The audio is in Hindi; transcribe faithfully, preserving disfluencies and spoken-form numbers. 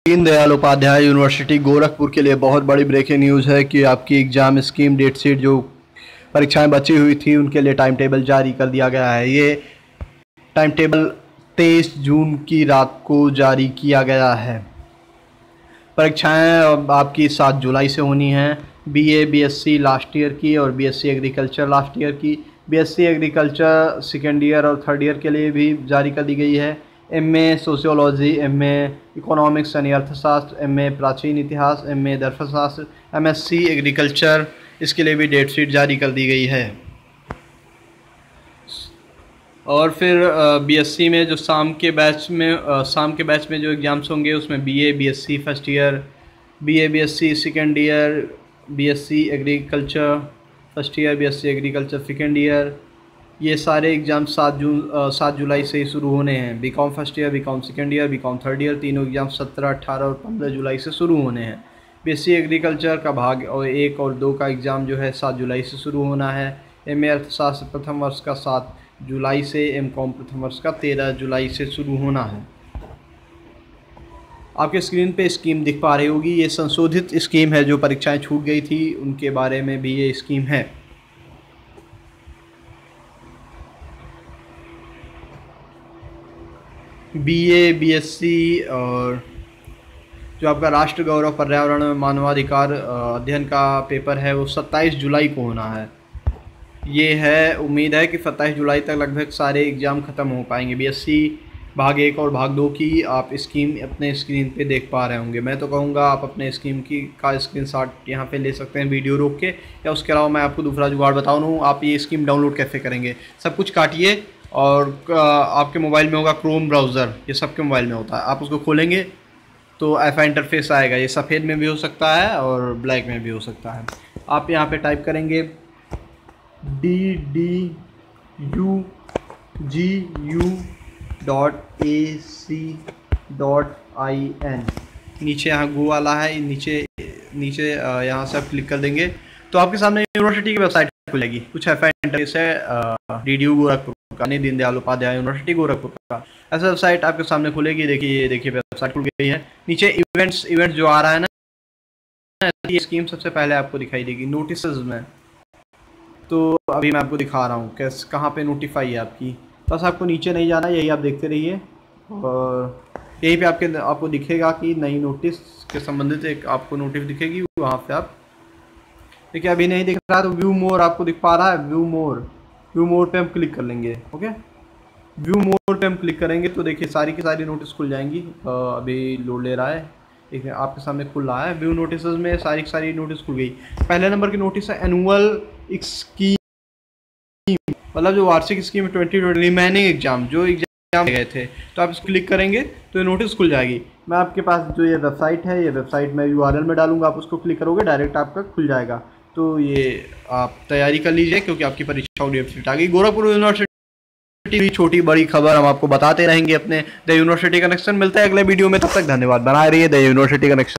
दीनदयाल उपाध्याय यूनिवर्सिटी गोरखपुर के लिए बहुत बड़ी ब्रेकिंग न्यूज़ है कि आपकी एग्ज़ाम स्कीम डेट शीट जो परीक्षाएं बची हुई थी उनके लिए टाइम टेबल जारी कर दिया गया है। ये टाइम टेबल तेईस जून की रात को जारी किया गया है। परीक्षाएं अब आपकी सात जुलाई से होनी हैं। बीए बीएससी लास्ट ईयर की और बीएससी एग्रीकल्चर लास्ट ईयर की, बीएससी एग्रीकल्चर सेकेंड ईयर और थर्ड ईयर के लिए भी जारी कर दी गई है। एमए सोशियोलॉजी, एमए इकोनॉमिक्स यानी अर्थशास्त्र, एमए प्राचीन इतिहास, एमए दर्शनशास्त्र, एमएससी एग्रीकल्चर, इसके लिए भी डेट शीट जारी कर दी गई है। और फिर बीएससी में जो शाम के बैच में शाम के बैच में जो एग्ज़ाम्स होंगे उसमें BA BSc first year, BA BSc second year, BSc agriculture first year, BSc agriculture second year, ये सारे एग्ज़ाम सात जून सात जुलाई से ही शुरू होने हैं। BCom first year, BCom second year, BCom third year, तीनों एग्ज़ाम सत्रह, अठारह और पंद्रह जुलाई से शुरू होने हैं। बीएससी एग्रीकल्चर का भाग और एक और दो का एग्ज़ाम जो है सात जुलाई से शुरू होना है। एमए अर्थशास्त्र प्रथम वर्ष का सात जुलाई से, एम कॉम प्रथम वर्ष का तेरह जुलाई से शुरू होना है। आपके स्क्रीन पे स्कीम दिख पा रही होगी, ये संशोधित स्कीम है। जो परीक्षाएं छूट गई थी उनके बारे में भी ये स्कीम है। बीए बीएससी और जो आपका राष्ट्र गौरव पर्यावरण मानवाधिकार अध्ययन का पेपर है वो सत्ताईस जुलाई को होना है। ये है, उम्मीद है कि सत्ताईस जुलाई तक लगभग सारे एग्ज़ाम ख़त्म हो पाएंगे। बीएससी भाग एक और भाग दो की आप स्कीम अपने स्क्रीन पे देख पा रहे होंगे। मैं तो कहूँगा आप अपने स्कीम की का स्क्रीनशॉट यहाँ पे ले सकते हैं वीडियो रोक के, या उसके अलावा मैं आपको दूसरा जुगाड़ बता दूँ। आप ये स्कीम डाउनलोड कैसे करेंगे, सब कुछ काटिए और आपके मोबाइल में होगा क्रोम ब्राउज़र, ये सबके मोबाइल में होता है। आप उसको खोलेंगे तो ऐसा इंटरफेस आएगा। ये सफ़ेद में भी हो सकता है और ब्लैक में भी हो सकता है। आप यहाँ पे टाइप करेंगे D D U G U dot A C dot I N, नीचे यहाँ गो वाला है, नीचे नीचे यहाँ से आप क्लिक कर देंगे तो आपके सामने यूनिवर्सिटी की वेबसाइट खुलेगी। कुछ ऐसा इंटरफेस है डी डी यू गोरखपुर का, नहीं दीनदयाल उपाध्याय यूनिवर्सिटी गोरखपुर का, ऐसा वेबसाइट आपके सामने खुलेगी। देखिए, ये देखिए वेबसाइट खुल गई है। नीचे इवेंट्स इवेंट्स जो आ रहा है ना, ये स्कीम सबसे पहले आपको दिखाई देगी नोटिस में। तो अभी मैं आपको दिखा रहा हूँ कैसे कहाँ पे नोटिफाई है आपकी। बस आपको नीचे नहीं जाना, यही आप देखते रहिए और यहीं पे आपके आपको दिखेगा कि नई नोटिस के संबंधित एक आपको नोटिस दिखेगी, वहाँ पे आप देखिए। अभी नहीं दिख रहा तो व्यू मोर आपको दिख पा रहा है, व्यू मोर व्यू मोर पे हम क्लिक कर लेंगे। ओके, व्यू मोर पे हम क्लिक करेंगे तो देखिए सारी की सारी नोटिस खुल जाएंगी। अभी लोड ले रहा है, ठीक है, आपके सामने खुल रहा है। व्यू नोटिस में सारी की सारी नोटिस खुल गई। पहले नंबर की नोटिस है एनुअल स्कीम, मतलब जो वार्षिक scheme twenty twenty remaining exam जो एग्जाम गए थे, तो आप इस क्लिक करेंगे तो ये नोटिस खुल जाएगी। मैं आपके पास जो ये वेबसाइट है, ये वेबसाइट मैं यू आर एल में डालूंगा, आप उसको क्लिक करोगे डायरेक्ट आपका खुल जाएगा। तो ये आप तैयारी कर लीजिए क्योंकि आपकी परीक्षा डेट शीट आ गई। गोरखपुर यूनिवर्सिटी छोटी बड़ी खबर हम आपको बताते रहेंगे अपने द यूनिवर्सिटी कनेक्शन। मिलते हैं अगले वीडियो में, तब तक धन्यवाद। बनाए रहिए द यूनिवर्सिटी कनेक्शन।